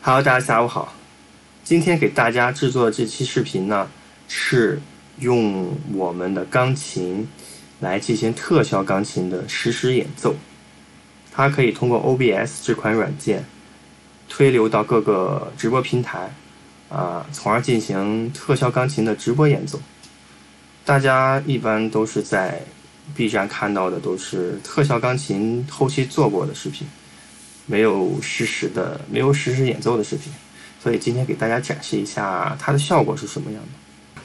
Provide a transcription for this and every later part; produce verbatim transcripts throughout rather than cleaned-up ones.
Hello， 大家下午好。今天给大家制作的这期视频呢，是用我们的钢琴来进行特效钢琴的实时演奏。它可以通过 O B S 这款软件推流到各个直播平台，啊，从而进行特效钢琴的直播演奏。大家一般都是在 B 站看到的都是特效钢琴后期做过的视频。没有实时的，没有实时演奏的视频，所以今天给大家展示一下它的效果是什么样的。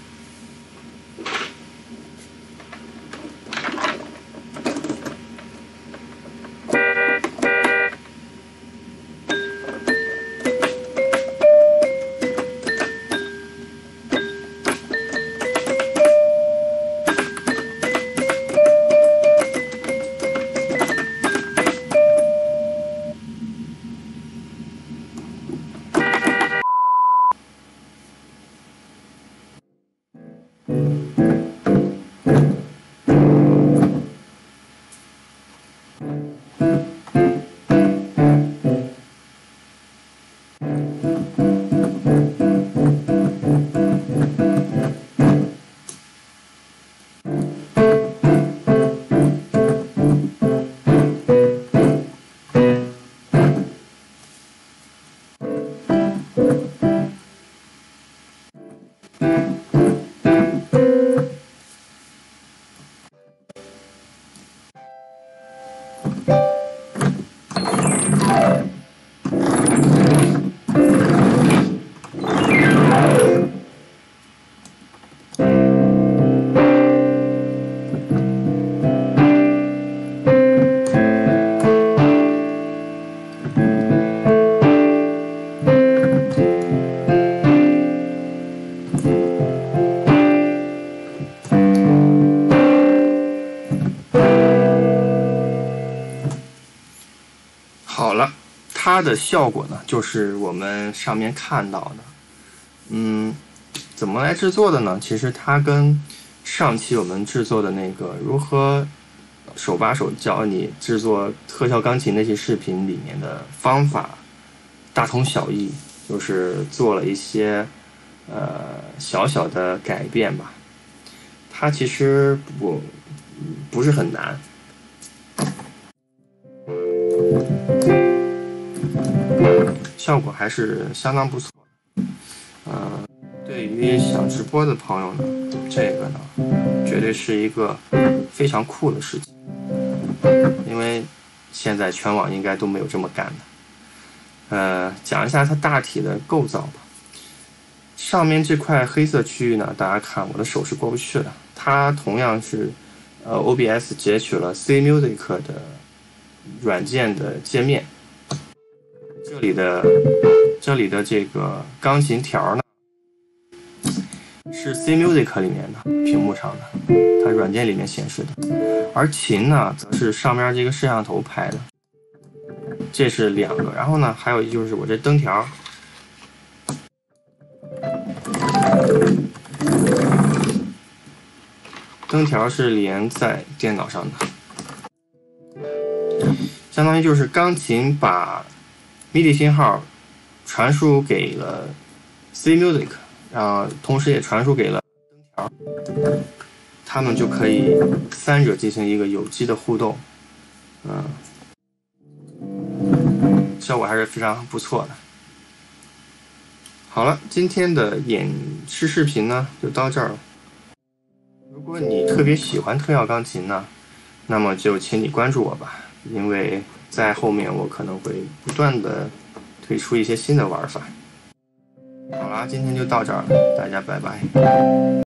好了，它的效果呢，就是我们上面看到的。嗯，怎么来制作的呢？其实它跟上期我们制作的那个如何手把手教你制作特效钢琴那些视频里面的方法大同小异，就是做了一些呃小小的改变吧。它其实不不是很难。效果还是相当不错的。呃，对于想直播的朋友呢，这个呢，绝对是一个非常酷的事情，因为现在全网应该都没有这么干的。呃，讲一下它大体的构造吧。上面这块黑色区域呢，大家看我的手是过不去的，它同样是呃 O B S 截取了 C Music 的软件的界面。这里的这里的这个钢琴条呢，是 C Music 里面的屏幕上的，它软件里面显示的，而琴呢，则是上面这个摄像头拍的，这是两个。然后呢，还有就是我这灯条，灯条是连在电脑上的，相当于就是钢琴把M I D I 信号传输给了 C Music， 然后同时也传输给了灯条，他们就可以三者进行一个有机的互动，嗯，效果还是非常不错的。好了，今天的演示视频呢就到这儿了。如果你特别喜欢特效钢琴呢，那么就请你关注我吧，因为在后面我可能会不断的推出一些新的玩法。好啦，今天就到这儿了，大家拜拜。